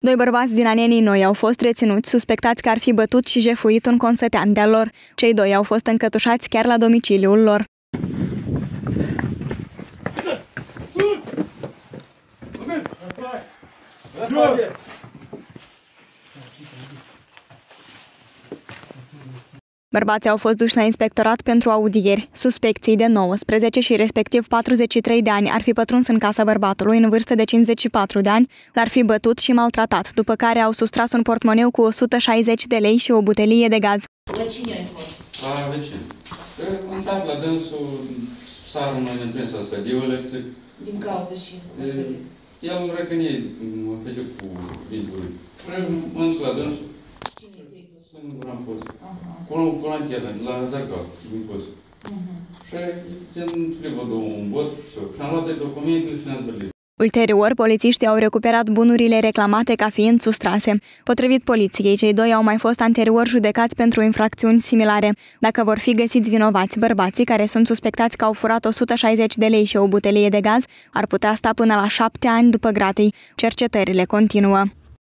Doi bărbați din Anenii Noi au fost reținuți, suspectați că ar fi bătut și jefuit un consătean de-al lor. Cei doi au fost încătușați chiar la domiciliul lor. Bărbații au fost duși la inspectorat pentru audieri. Suspecții de 19 și respectiv 43 de ani ar fi pătruns în casa bărbatului în vârstă de 54 de ani, l-ar fi bătut și maltratat, după care au sustras un portmoneu cu 160 de lei și o butelie de gaz. La cine ai fost? La vecin. Am dat la dânsul, sară noi ne prins asta, de o lecție. Din cauza și ați vedit? El răcănie, mă fece cu viduri. M-am dus la dânsul. Cine te-ai dus? Singur am fost. Cu lanterna, de la Zarcal, din post. Și le văd un bot și am luat documentele și ne-am zbălit. Ulterior, polițiștii au recuperat bunurile reclamate ca fiind sustrase. Potrivit poliției, cei doi au mai fost anterior judecați pentru infracțiuni similare. Dacă vor fi găsiți vinovați, bărbații care sunt suspectați că au furat 160 de lei și o butelie de gaz ar putea sta până la 7 ani după gratii. Cercetările continuă.